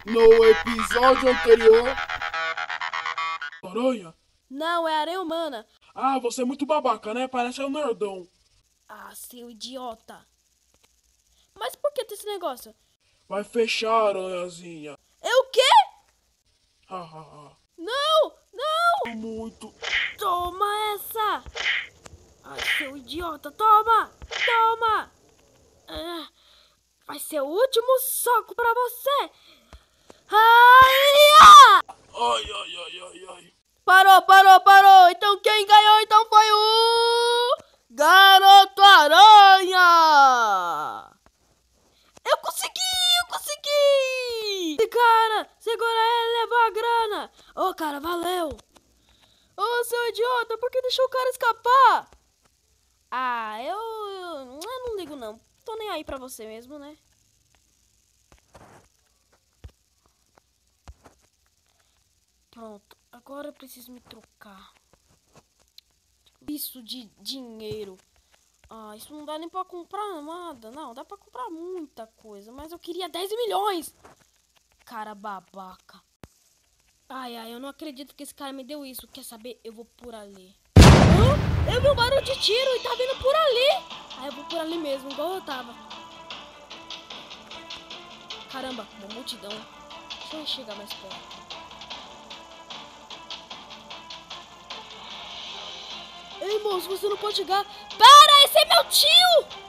No episódio anterior... Aranha? Não, é aranha humana. Ah, você é muito babaca, né? Parece um nerdão. Ah, seu idiota. Mas por que tem esse negócio? Vai fechar, aranhazinha. É o quê? Hahaha. Não, não. Muito. Toma essa. Ai, seu idiota, toma, toma. Ah, vai ser o último soco pra você. Ai, ah! Ai. Parou. Então quem ganhou então foi o Garoto Aranha. Eu consegui. Cara, segura ele, levou a grana. Ô, cara, valeu. Ô, seu idiota, por que deixou o cara escapar? Ah, eu não ligo não. Tô nem aí pra você mesmo, né? Pronto, agora eu preciso me trocar. Isso de dinheiro. Ah, isso não dá nem pra comprar nada. Não, dá pra comprar muita coisa. Mas eu queria 10 milhões. Cara babaca. Ai, eu não acredito que esse cara me deu isso. Quer saber? Eu vou por ali. Hã? Eu vi um barulho de tiro e tá vindo por ali. Eu vou por ali mesmo, igual eu tava. Caramba, uma multidão. Deixa eu chegar mais perto. Ei, moço, você não pode chegar. Para, esse é meu tio!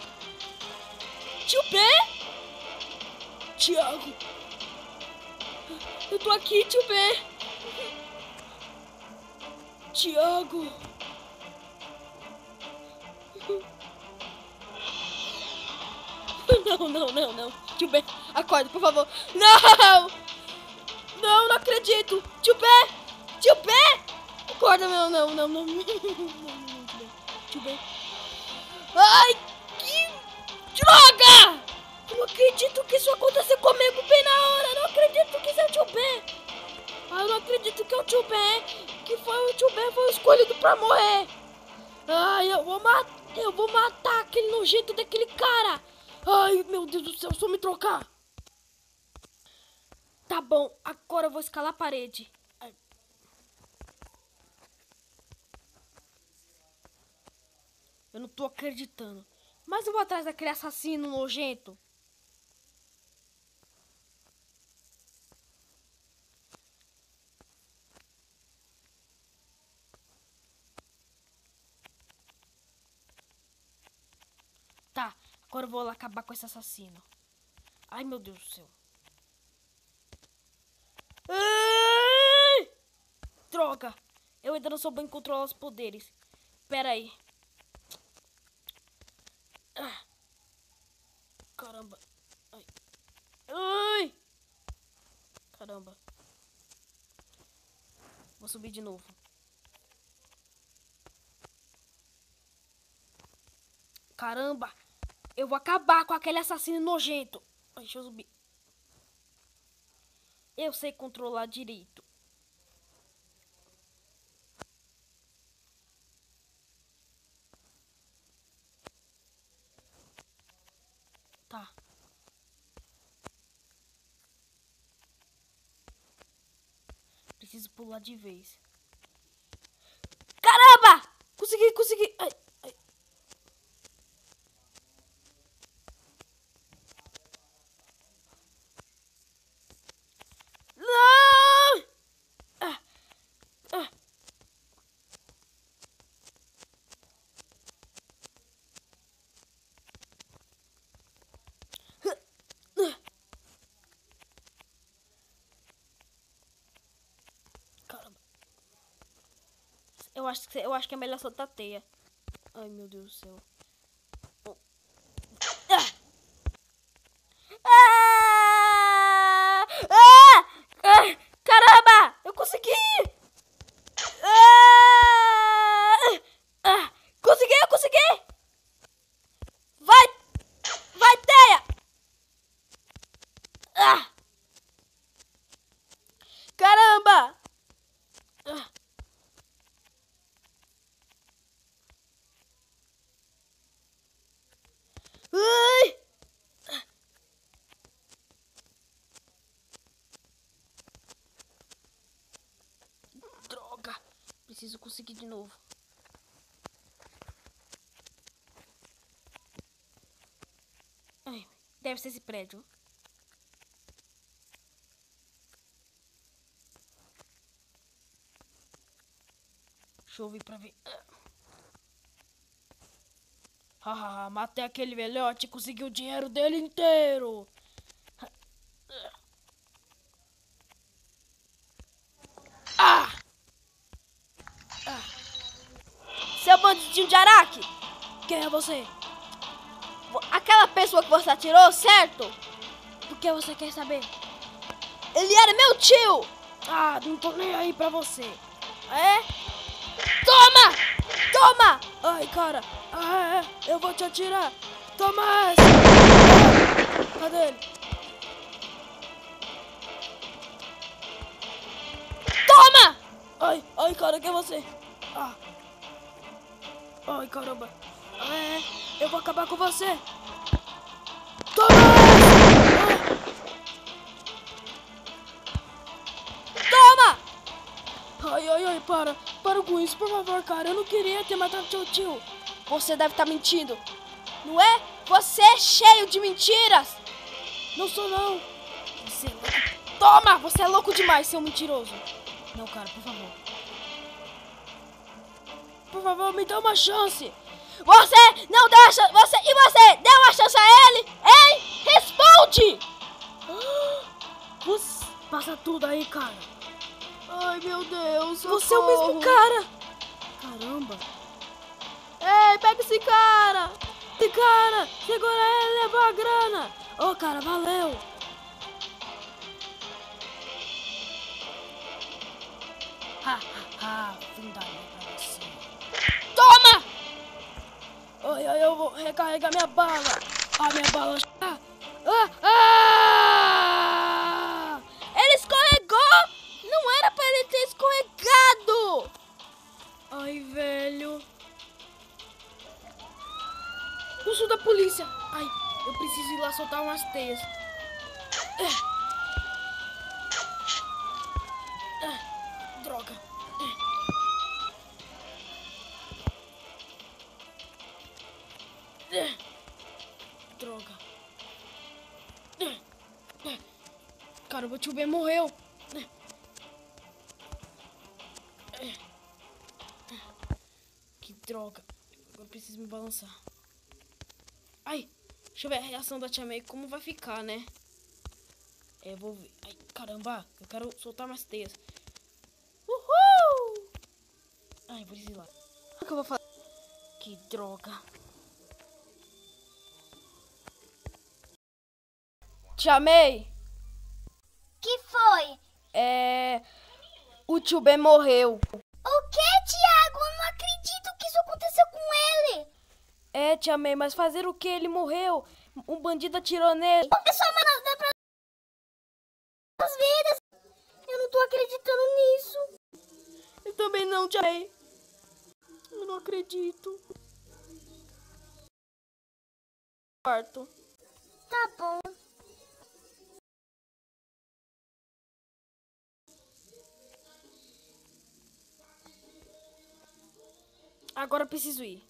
Tio B? Thiago. Eu tô aqui, tio B. Thiago. Não. Tio B, acorda, por favor. Não! Não acredito. Tio B! Acorda, meu, não. Tio B. Ai, que droga! Eu não acredito que isso aconteceu comigo bem na hora. Eu não acredito que isso é o tio B. Eu não acredito que é o tio B. Que foi o tio B, foi o escolhido pra morrer. Ai, eu vou matar aquele nojento daquele cara. Ai, meu Deus do céu, só me trocar. Tá bom, agora eu vou escalar a parede. Ai. Eu não tô acreditando. Mas eu vou atrás daquele assassino nojento. Tá, agora eu vou lá acabar com esse assassino. Ai, meu Deus do céu. Ai! Droga! Eu ainda não sou bem controlar os poderes. Pera aí. Caramba. Ai! Caramba. Vou subir de novo. Caramba! Eu vou acabar com aquele assassino nojento. Deixa eu subir. Eu sei controlar direito. Tá. Preciso pular de vez. Caramba! Consegui. Ai. Não! Caramba. Eu acho que é melhor soltar a teia. Ai, meu Deus do céu. Caramba! Eu consegui! Consegui! Vai, teia! Caramba! Ai! Preciso conseguir de novo. Ai, deve ser esse prédio. Deixa eu ouvir pra ver. Hahaha, matei aquele velhote e consegui o dinheiro dele inteiro. Ah! Seu bandidinho de Araque! Quem é você? Aquela pessoa que você atirou, certo? Por que você quer saber? Ele era meu tio! Ah, não tô nem aí pra você. É? Toma! Toma! Ai, cara. Eu vou te atirar. Toma essa! Cadê ele? Toma! Ai, cara, quem é você? Ai, caramba. Eu vou acabar com você. Toma essa! Toma! Ai, para com isso, por favor, cara. Eu não queria ter matado seu tio. Você deve estar mentindo, não é? Você é cheio de mentiras. Não sou, não. Você é louco. Toma! Você é louco demais, seu mentiroso. Não, cara, por favor. Por favor, me dá uma chance. Você não deu a chance. Você deu uma chance a ele? Hein? Responde! Você passa tudo aí, cara. Ai, meu Deus. Socorro. Você é o mesmo cara. Caramba. Ei, pega esse cara. Esse cara. Segura ele e levou a grana. Ô, cara, valeu. Fundaria pra você. Toma! Ai, eu vou recarregar minha bala. Minha bala. Ele escorregou! Não era pra ele ter escorregado! Ai, velho. Eu sou da polícia. Ai, eu preciso ir lá soltar umas teias. Droga. Droga. Caramba, o tio Ben morreu. Que droga. Eu preciso me balançar. Ai, deixa eu ver a reação da Tia May, como vai ficar, né? Eu vou ver. Ai, caramba, eu quero soltar mais teias. Uhul! Ai, preciso ir lá. O que eu vou fazer? Que droga. Tia May! Que foi? O tio Ben morreu. O que, Thiago? Eu não acredito que isso aconteceu com ele. Tia May, mas fazer o que? Ele morreu. Um bandido atirou nele. É só uma dá pra as vidas. Eu não tô acreditando nisso. Eu também não, Tia May. Eu não acredito. Quarto. Tá bom. Agora eu preciso ir.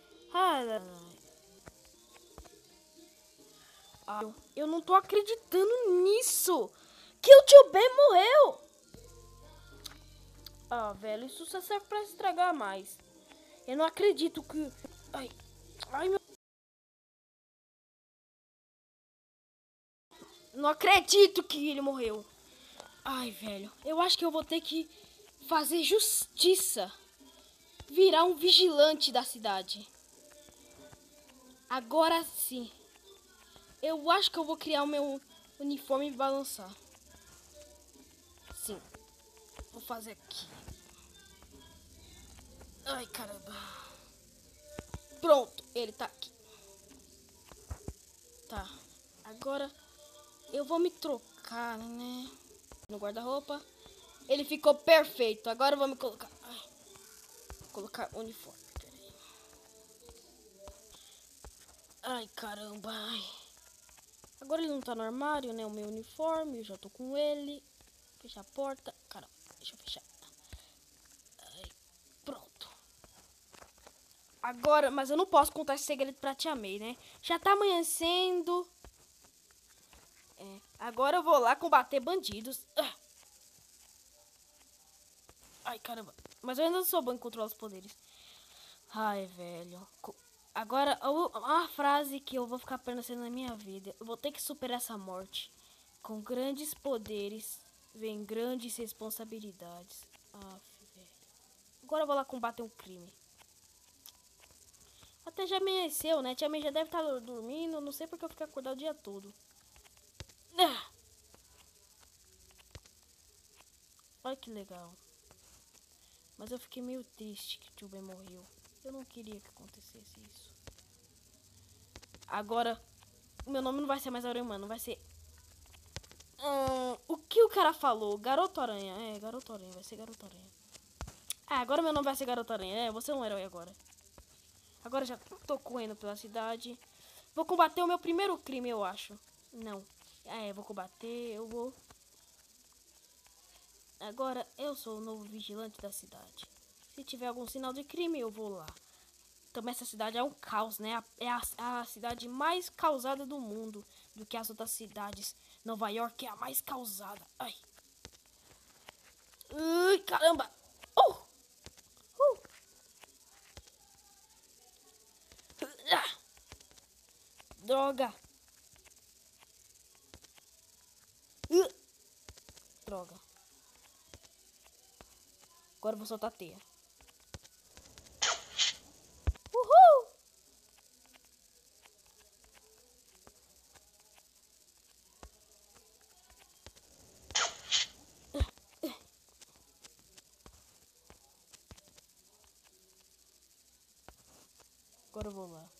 Eu não tô acreditando nisso. Que o tio Ben morreu. Velho, isso só serve pra estragar mais. Eu não acredito que... Ai, meu... Não acredito que ele morreu. Ai, velho, eu acho que eu vou ter que fazer justiça. Virar um vigilante da cidade. Agora sim. Eu acho que eu vou criar o meu uniforme e balançar. Sim. Vou fazer aqui. Ai, caramba. Pronto, ele tá aqui. Tá. Agora eu vou me trocar, né? No guarda-roupa. Ele ficou perfeito. Agora eu vou me colocar. Colocar uniforme. Ai, caramba. Agora ele não tá no armário, né? O meu uniforme. Eu já tô com ele. Fechar a porta. Caramba, deixa eu fechar. Agora, mas eu não posso contar esse segredo pra Tia May, né? Já tá amanhecendo. Agora eu vou lá combater bandidos. Ai, caramba. Mas eu ainda não sou bom em controlar os poderes. Ai, velho. Agora, uma frase que eu vou ficar pensando na minha vida. Eu vou ter que superar essa morte. Com grandes poderes, vem grandes responsabilidades. Velho. Agora eu vou lá combater um crime. Até já amanheceu, né? Tia May já deve estar dormindo. Não sei porque eu fiquei acordado o dia todo. Olha que legal. Mas eu fiquei meio triste que o tio Ben morreu. Eu não queria que acontecesse isso. Agora, meu nome não vai ser mais Auremano, vai ser... o que o cara falou? Garoto Aranha. Garoto Aranha, vai ser Garoto Aranha. Agora meu nome vai ser Garoto Aranha. Você é um herói agora. Agora já tô correndo pela cidade. Vou combater o meu primeiro crime, eu acho. Não. Vou combater, eu vou... Agora eu sou o novo vigilante da cidade. Se tiver algum sinal de crime, eu vou lá. Também essa cidade é um caos, né? É a cidade mais causada do mundo. Do que as outras cidades. Nova York é a mais causada. Ai, caramba! Droga! Droga. Agora eu vou soltar a teia. Uhul! Agora eu vou lá.